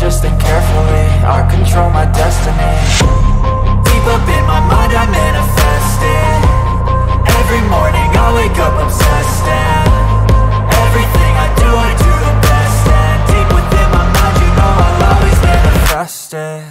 just think carefully, I control my destiny. Deep up in my mind I manifest it. Every morning I wake up obsessed, and everything I do the best. And deep within my mind, you know I'll always manifest it.